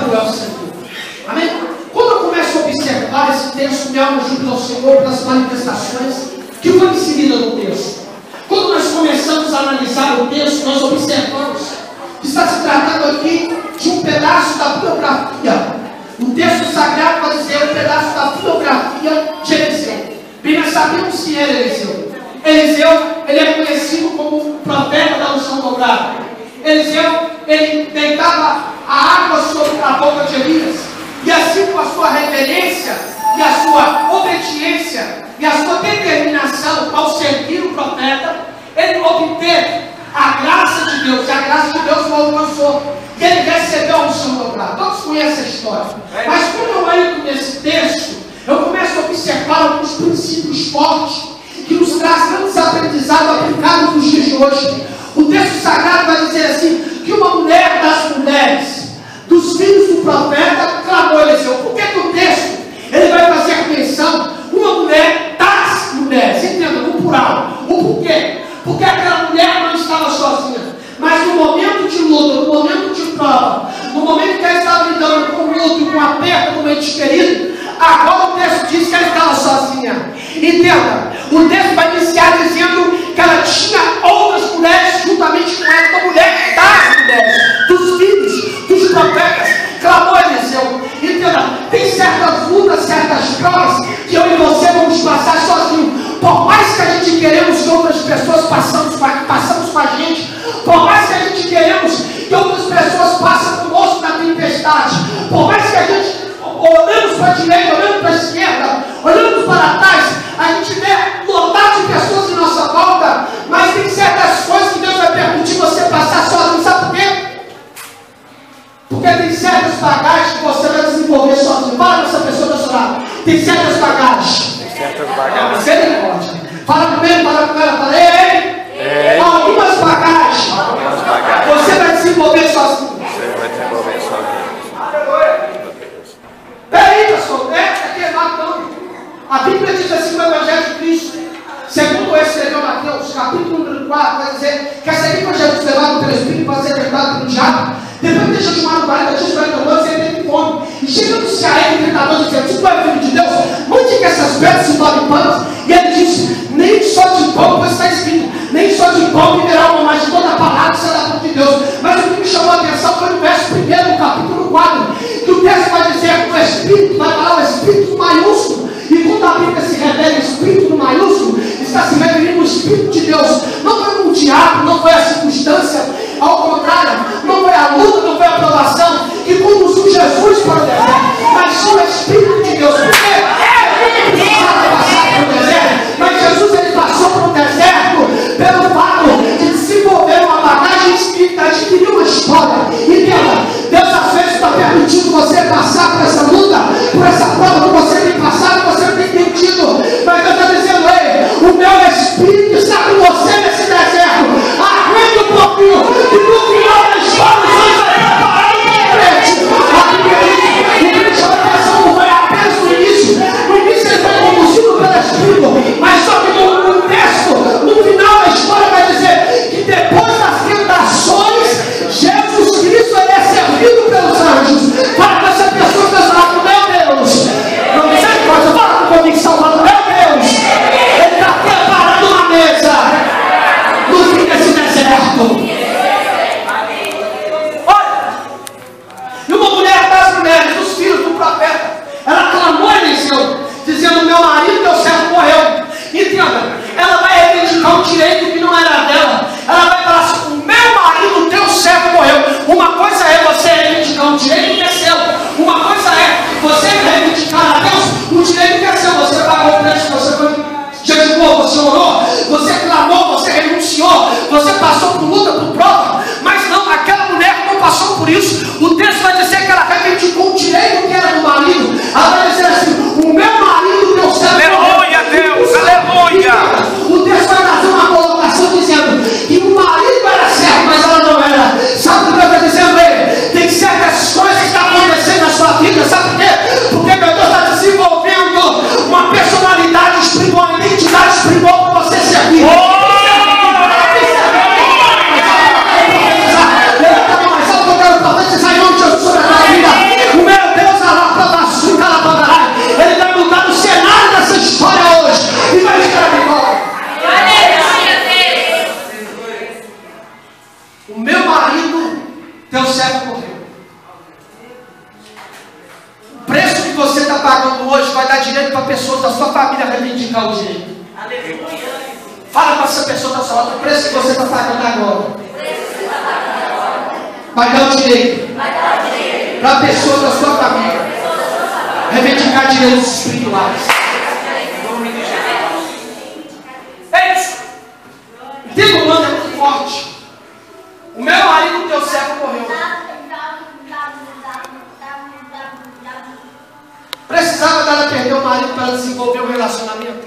glória ao Senhor. Amém? Quando eu começo a observar esse texto, minha alma jubila ao Senhor pelas manifestações que foram inseridas no texto. Quando nós começamos a analisar o texto, nós observamos que está se tratando aqui de um pedaço da biografia. O texto sagrado vai dizer um pedaço da biografia de Eliseu. Bem, nós sabemos quem era Eliseu. Eliseu, ele é conhecido como profeta da unção dobrada. Eliseu, ele deitava a água sobre a boca de Elias. E assim, com a sua reverência e a sua obediência e a sua determinação ao servir o profeta, ele obteve a graça de Deus. E a graça de Deus o alcançou. E ele recebeu a unção dobrada. Todos conhecem a história. Mas quando eu entro nesse texto, eu começo a observar alguns princípios fortes que nos traz grandes aprendizados aplicados nos dias de hoje. O texto sagrado vai dizer assim, que uma mulher das mulheres, dos filhos do profeta, clamou a Eliseu. Por que o texto ele vai fazer menção, uma mulher das mulheres, entenda, no plural. O porquê? Porque aquela mulher não estava sozinha, mas no momento de luta, no momento de prova, no momento que ela estava lidando com luto, com aperto, com um ente querido, agora o texto diz que ela estava sozinha. Entenda, o texto vai iniciar dizendo que ela tinha outras mulheres juntamente com ela, uma mulher das mulheres, dos filhos, dos profetas, clamou a Eliseu. Entenda, tem certas lutas, certas provas que eu e você vamos passar sozinhos. Por mais que a gente queremos que outras pessoas passamos com a gente, por mais que a gente queremos que outras pessoas passem conosco na tempestade, por mais que a gente olhamos para a direita, olhamos para a esquerda, olhamos para trás, a gente vê lotado de pessoas em nossa volta, mas tem certas coisas que Deus vai permitir você passar sozinho. Sabe por quê? Porque tem certas bagagens que você vai desenvolver sozinho. Fala com essa pessoa do seu lado. Tem certas bagagens. Tem certas bagagens. Você nem pode. Fala comigo, fala com ela, fala, ei. Algumas bagagens. Você vai desenvolver sozinho. Você vai desenvolver sozinho. Peraí, pastor, aqui é matando. A Bíblia diz assim no Evangelho de Cristo, segundo escreveu Mateus, capítulo número 4, vai dizer que a seguir foi Jesus levado pelo Espírito para ser tentado pelo diabo. Depois de ter jejuado 40 dias, 40 noites, ele teve fome. E chegando-se a ele, o tentador dizendo, se tu é filho de Deus, mande que essas pedras se tornem pães. E ele disse, nem só de pão, pois está escrito, nem só de pão viverá uma, mas de toda a palavra que será da boca de Deus. Mas o que me chamou a atenção foi no verso 1, no capítulo 4, que o texto vai dizer que o Espírito, vai falar o Espírito maiúsculo. E quando a Bíblia se revela o Espírito maiúsculo, está se referindo ao Espírito de Deus. Não foi o diabo, não foi a circunstância, ao contrário, não foi a luta, não foi a provação que conduziu Jesus para o deserto, mas sim o Espírito de Deus. Porque ele precisava passar pelo deserto, mas Jesus ele passou pelo deserto pelo fato de desenvolver uma bagagem espírita, adquirir uma história. Entenda, Deus às vezes está permitindo você passar por essa luta, por essa prova que você tem passado e você não tem entendido. Mas Deus está dizendo, ei, o meu Espírito está com você nesse deserto. Aguenta um pouquinho. E no final da história, Deus vai preparar o crente. O crente vai pensar, não foi apenas no início. pessoas da sua família reivindicar o direito. Fala para essa pessoa da sua volta, o preço que você está pagando agora. Vai dar o direito para a pessoa da sua família reivindicar direitos espirituais. Tem um mano é muito forte. O meu marido deu certo, morreu. Precisava dela perder o marido para desenvolver um relacionamento.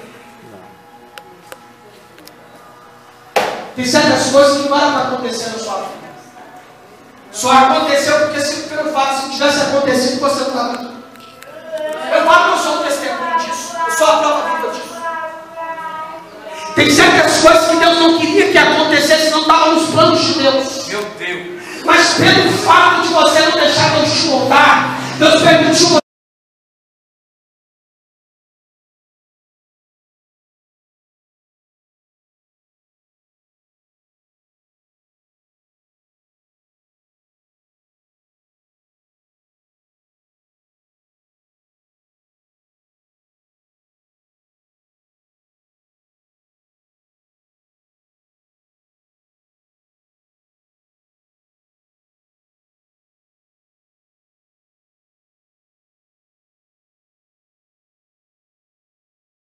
Tem certas coisas que não eram para acontecer na sua vida. Só aconteceu porque pelo fato, se tivesse acontecido, você não estava aqui. Eu falo que eu sou um testemunho disso. Eu sou a prova viva disso. Tem certas coisas que Deus não queria que acontecesse, não estava nos planos de Deus. Meu Deus. Mas pelo fato de você não